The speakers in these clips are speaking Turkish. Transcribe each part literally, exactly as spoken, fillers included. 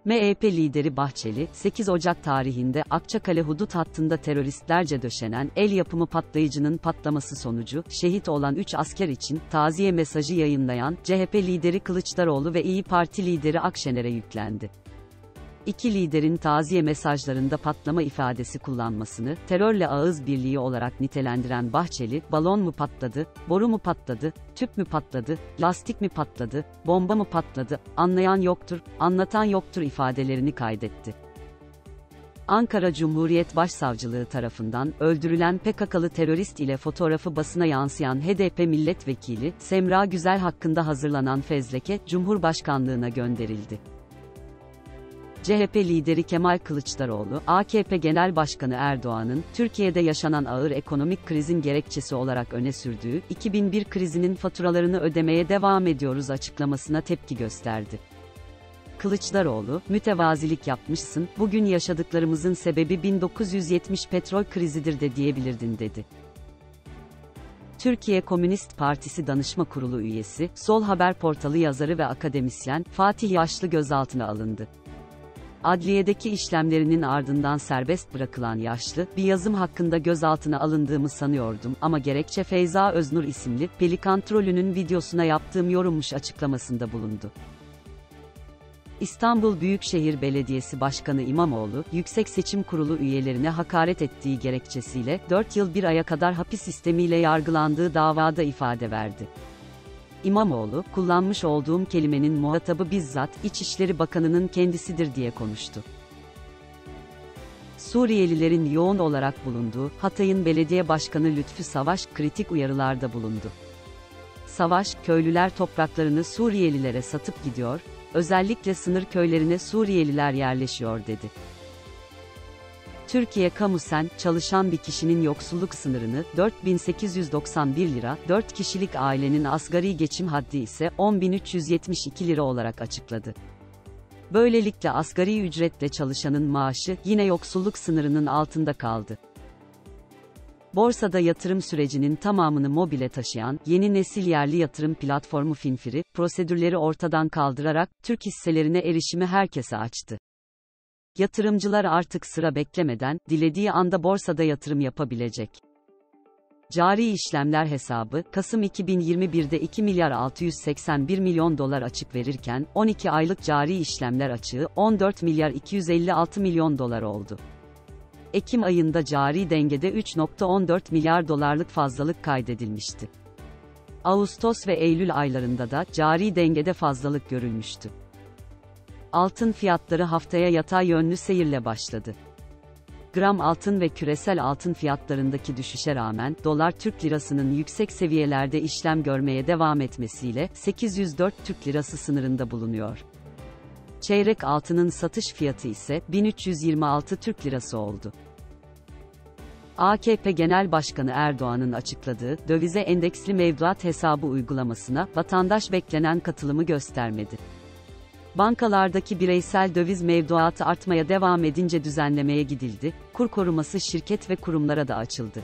M H P lideri Bahçeli, sekiz Ocak tarihinde Akçakale hudut hattında teröristlerce döşenen el yapımı patlayıcının patlaması sonucu şehit olan üç asker için taziye mesajı yayınlayan C H P lideri Kılıçdaroğlu ve İYİ Parti lideri Akşener'e yüklendi. İki liderin taziye mesajlarında patlama ifadesi kullanmasını terörle ağız birliği olarak nitelendiren Bahçeli, balon mu patladı, boru mu patladı, tüp mü patladı, lastik mi patladı, bomba mı patladı, anlayan yoktur, anlatan yoktur ifadelerini kaydetti. Ankara Cumhuriyet Başsavcılığı tarafından öldürülen P K K'lı terörist ile fotoğrafı basına yansıyan H D P milletvekili Semra Güzel hakkında hazırlanan fezleke Cumhurbaşkanlığına gönderildi. C H P lideri Kemal Kılıçdaroğlu, A K P Genel Başkanı Erdoğan'ın, Türkiye'de yaşanan ağır ekonomik krizin gerekçesi olarak öne sürdüğü, iki bin bir krizinin faturalarını ödemeye devam ediyoruz açıklamasına tepki gösterdi. Kılıçdaroğlu, mütevazilik yapmışsın, bugün yaşadıklarımızın sebebi bin dokuz yüz yetmiş petrol krizidir de diyebilirdin dedi. Türkiye Komünist Partisi Danışma Kurulu üyesi, Sol Haber portalı yazarı ve akademisyen, Fatih Yaşlı gözaltına alındı. Adliyedeki işlemlerinin ardından serbest bırakılan Yaşlı, bir yazım hakkında gözaltına alındığımı sanıyordum ama gerekçe Feyza Öznur isimli Pelikan trolünün videosuna yaptığım yorummuş açıklamasında bulundu. İstanbul Büyükşehir Belediyesi Başkanı İmamoğlu, Yüksek Seçim Kurulu üyelerine hakaret ettiği gerekçesiyle dört yıl bir aya kadar hapis sistemiyle yargılandığı davada ifade verdi. İmamoğlu, kullanmış olduğum kelimenin muhatabı bizzat İçişleri Bakanı'nın kendisidir diye konuştu. Suriyelilerin yoğun olarak bulunduğu Hatay'ın belediye başkanı Lütfü Savaş kritik uyarılarda bulundu. Savaş, köylüler topraklarını Suriyelilere satıp gidiyor, özellikle sınır köylerine Suriyeliler yerleşiyor dedi. Türkiye Kamusen, çalışan bir kişinin yoksulluk sınırını dört bin sekiz yüz doksan bir lira, dört kişilik ailenin asgari geçim haddi ise on bin üç yüz yetmiş iki lira olarak açıkladı. Böylelikle asgari ücretle çalışanın maaşı yine yoksulluk sınırının altında kaldı. Borsada yatırım sürecinin tamamını mobile taşıyan yeni nesil yerli yatırım platformu Finfiri, prosedürleri ortadan kaldırarak Türk hisselerine erişimi herkese açtı. Yatırımcılar artık sıra beklemeden, dilediği anda borsada yatırım yapabilecek. Cari işlemler hesabı, Kasım iki bin yirmi bir'de iki milyar altı yüz seksen bir milyon dolar açık verirken, on iki aylık cari işlemler açığı, on dört milyar iki yüz elli altı milyon dolar oldu. Ekim ayında cari dengede üç virgül on dört milyar dolarlık fazlalık kaydedilmişti. Ağustos ve Eylül aylarında da cari dengede fazlalık görülmüştü. Altın fiyatları haftaya yatay yönlü seyirle başladı. Gram altın ve küresel altın fiyatlarındaki düşüşe rağmen, dolar Türk lirasının yüksek seviyelerde işlem görmeye devam etmesiyle, sekiz yüz dört Türk lirası sınırında bulunuyor. Çeyrek altının satış fiyatı ise, bin üç yüz yirmi altı Türk lirası oldu. A K P Genel Başkanı Erdoğan'ın açıkladığı, dövize endeksli mevduat hesabı uygulamasına, vatandaş beklenen katılımı göstermedi. Bankalardaki bireysel döviz mevduatı artmaya devam edince düzenlemeye gidildi, kur koruması şirket ve kurumlara da açıldı.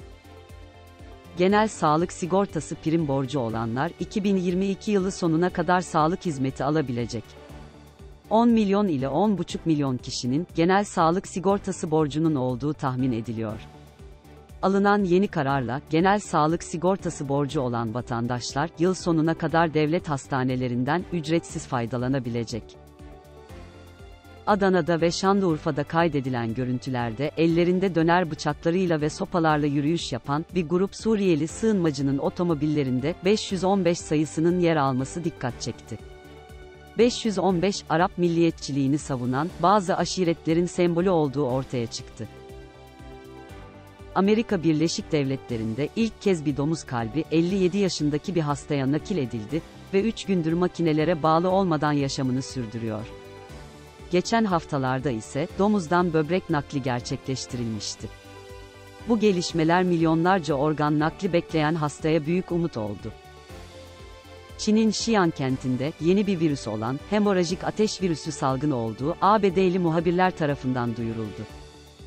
Genel sağlık sigortası prim borcu olanlar, iki bin yirmi iki yılı sonuna kadar sağlık hizmeti alabilecek. on milyon ile on buçuk milyon kişinin, genel sağlık sigortası borcunun olduğu tahmin ediliyor. Alınan yeni kararla, genel sağlık sigortası borcu olan vatandaşlar, yıl sonuna kadar devlet hastanelerinden ücretsiz faydalanabilecek. Adana'da ve Şanlıurfa'da kaydedilen görüntülerde, ellerinde döner bıçaklarıyla ve sopalarla yürüyüş yapan, bir grup Suriyeli sığınmacının otomobillerinde, beş yüz on beş sayısının yer alması dikkat çekti. beş yüz on beş, Arap milliyetçiliğini savunan, bazı aşiretlerin sembolü olduğu ortaya çıktı. Amerika Birleşik Devletleri'nde ilk kez bir domuz kalbi, elli yedi yaşındaki bir hastaya nakil edildi ve üç gündür makinelere bağlı olmadan yaşamını sürdürüyor. Geçen haftalarda ise, domuzdan böbrek nakli gerçekleştirilmişti. Bu gelişmeler milyonlarca organ nakli bekleyen hastaya büyük umut oldu. Çin'in Xi'an kentinde, yeni bir virüs olan, hemorajik ateş virüsü salgını olduğu, A B D'li muhabirler tarafından duyuruldu.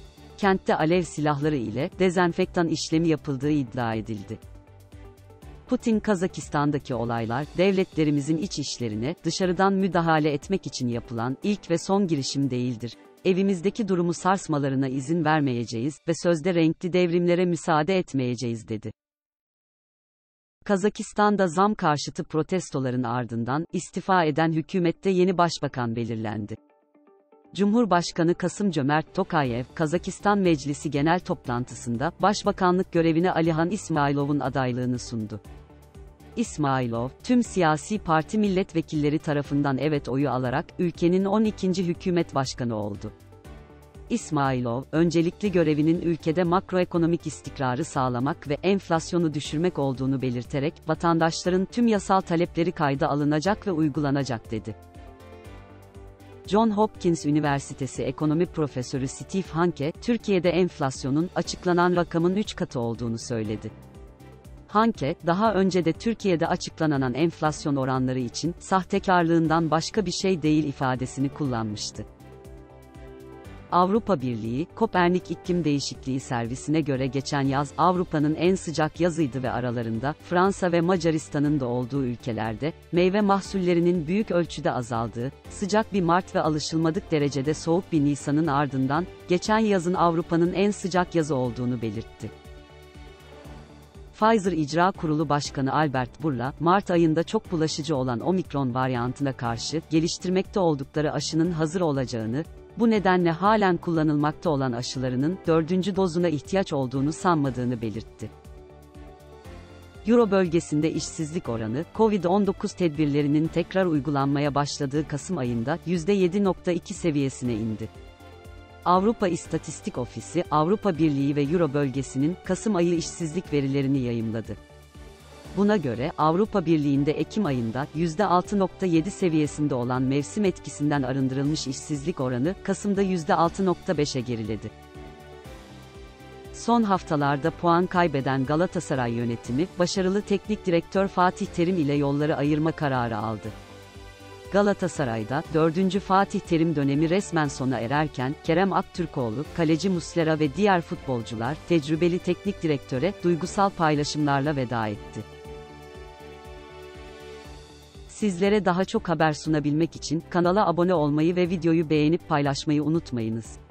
Kentte alev silahları ile, dezenfektan işlemi yapıldığı iddia edildi. Putin Kazakistan'daki olaylar, devletlerimizin iç işlerine, dışarıdan müdahale etmek için yapılan, ilk ve son girişim değildir. Evimizdeki durumu sarsmalarına izin vermeyeceğiz ve sözde renkli devrimlere müsaade etmeyeceğiz dedi. Kazakistan'da zam karşıtı protestoların ardından, istifa eden hükümette yeni başbakan belirlendi. Cumhurbaşkanı Kasım-Cömert Tokayev, Kazakistan Meclisi Genel Toplantısında, başbakanlık görevine Alihan İsmailov'un adaylığını sundu. İsmailov, tüm siyasi parti milletvekilleri tarafından evet oyu alarak, ülkenin on ikinci hükümet başkanı oldu. İsmailov, öncelikli görevinin ülkede makroekonomik istikrarı sağlamak ve enflasyonu düşürmek olduğunu belirterek, vatandaşların tüm yasal talepleri kayda alınacak ve uygulanacak dedi. John Hopkins Üniversitesi Ekonomi Profesörü Steve Hanke, Türkiye'de enflasyonun, açıklanan rakamın üç katı olduğunu söyledi. Hanke, daha önce de Türkiye'de açıklanan enflasyon oranları için, sahtekarlığından başka bir şey değil ifadesini kullanmıştı. Avrupa Birliği, Kopernik İklim Değişikliği Servisi'ne göre geçen yaz, Avrupa'nın en sıcak yazıydı ve aralarında, Fransa ve Macaristan'ın da olduğu ülkelerde, meyve mahsullerinin büyük ölçüde azaldığı, sıcak bir Mart ve alışılmadık derecede soğuk bir Nisan'ın ardından, geçen yazın Avrupa'nın en sıcak yazı olduğunu belirtti. Pfizer İcra Kurulu Başkanı Albert Bourla, Mart ayında çok bulaşıcı olan Omikron varyantına karşı, geliştirmekte oldukları aşının hazır olacağını, bu nedenle halen kullanılmakta olan aşılarının, dördüncü dozuna ihtiyaç olduğunu sanmadığını belirtti. Euro bölgesinde işsizlik oranı, Covid on dokuz tedbirlerinin tekrar uygulanmaya başladığı Kasım ayında, yüzde yedi virgül iki seviyesine indi. Avrupa İstatistik Ofisi, Avrupa Birliği ve Euro bölgesinin, Kasım ayı işsizlik verilerini yayımladı. Buna göre, Avrupa Birliği'nde Ekim ayında, yüzde altı virgül yedi seviyesinde olan mevsim etkisinden arındırılmış işsizlik oranı, Kasım'da yüzde altı virgül beşe geriledi. Son haftalarda puan kaybeden Galatasaray yönetimi, başarılı teknik direktör Fatih Terim ile yolları ayırma kararı aldı. Galatasaray'da, dördüncü Fatih Terim dönemi resmen sona ererken, Kerem Aktürkoğlu, kaleci Muslera ve diğer futbolcular, tecrübeli teknik direktöre, duygusal paylaşımlarla veda etti. Sizlere daha çok haber sunabilmek için, kanala abone olmayı ve videoyu beğenip paylaşmayı unutmayınız.